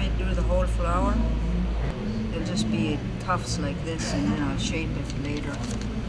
might do the whole flower. They'll just be tufts like this, and then I'll shape it later.